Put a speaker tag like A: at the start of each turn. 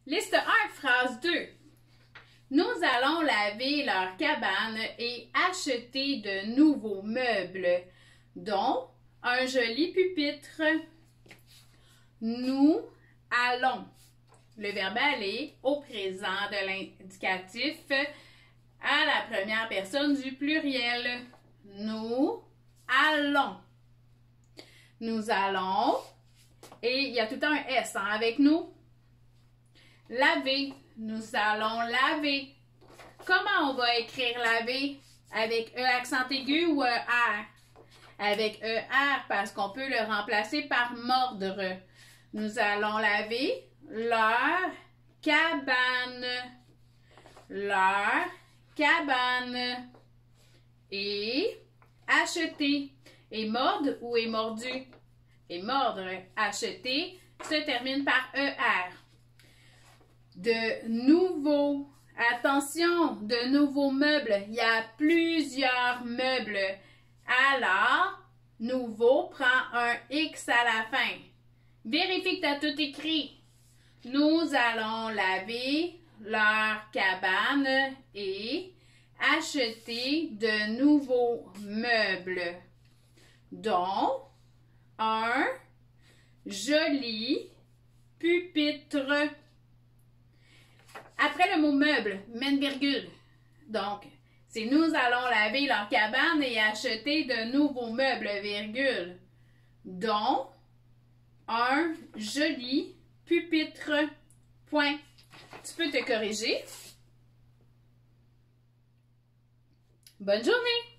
A: Liste 1, phrase 2. Nous allons laver leur cabane et acheter de nouveaux meubles, dont un joli pupitre. Nous allons. Le verbe aller au présent de l'indicatif à la première personne du pluriel. Nous allons. Nous allons. Et il y a tout le temps un S avec nous. Laver. Nous allons laver. Comment on va écrire laver? Avec E accent aigu ou ER? Avec ER parce qu'on peut le remplacer par mordre. Nous allons laver leur cabane. Leur cabane. Et acheter. Et mordre ou est mordu? Et mordre, acheter, se termine par ER. De nouveaux, attention, de nouveaux meubles. Il y a plusieurs meubles. Alors, nouveau prend un X à la fin. Vérifie que tu as tout écrit. Nous allons laver leur cabane et acheter de nouveaux meubles, dont un joli pupitre. Après le mot meuble, mets une virgule. Donc, c'est nous allons laver leur cabane et acheter de nouveaux meubles, virgule, dont un joli pupitre. Point. Tu peux te corriger. Bonne journée!